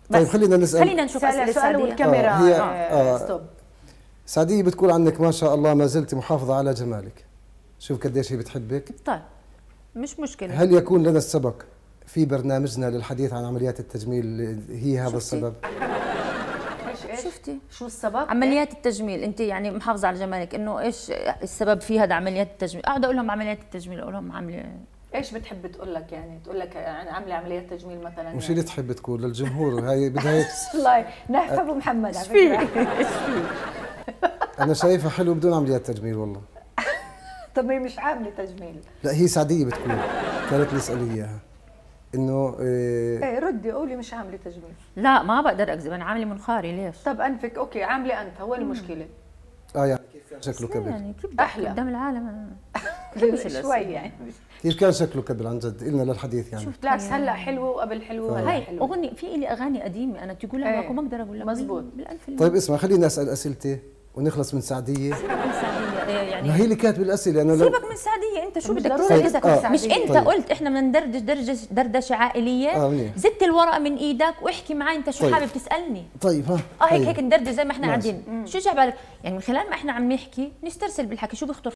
طيب خلينا نسال، خلينا نشوف اسئله سعديه. والكاميرا ستوب. سعديه بتقول عنك ما شاء الله ما زلت محافظه على جمالك. شوف قديش هي بتحبك. طيب مش مشكله. هل يكون لنا السبق في برنامجنا للحديث عن عمليات التجميل هي هذا السبب؟ ايش شفتي شو السبب؟ عمليات التجميل، انت يعني محافظه على جمالك، انه ايش السبب في هذا عمليات التجميل؟ اقعد اقول لهم عمليات التجميل، اقول لهم عامله ايش بتحب تقول لك؟ يعني تقول لك يعني عامله عمليات تجميل مثلا؟ مش اللي تحب تقول للجمهور هاي بدها والله نحف ابو محمد على فكره. انا شايفها حلو بدون عمليات تجميل والله. طب هي مش عامله تجميل. لا هي سعديه بتقول، كانت نسألي اياها انه ايه ردي قولي مش عامله تجميل. لا ما بقدر اكذب، انا عامله منخاري. ليش؟ طب انفك اوكي عامله انت، هو المشكله. يعني كيف كان شكله قبل؟ يعني كيف احلى قدام العالم شوي يعني. كيف كان شكله قبل عن جد؟ إلنا للحديث يعني. لا هلا حلو وقبل حلو وهلا هاي حلو. اغني في لي اغاني قديمه انا تقولها لك وما اقدر اقول لك مزبوط. طيب اسمع خليني اسال اسئلتي ونخلص من سعديه. سيبك من سعديه يعني، ما هي اللي كاتبه الاسئله انا سيبك من سعديه. انت شو مش بدك ضروري تسال؟ تسأل مش سعدية. انت طيب. قلت احنا بدنا ندردش دردشه عائليه؟ منيح. زدت الورقه من ايدك واحكي معي انت شو طيب. حابب تسالني. طيب ها هيك طيب. هيك ندردش زي ما احنا ماشي. قاعدين. شو جاب بالك يعني من خلال ما احنا عم نحكي نسترسل بالحكي، شو بيخطر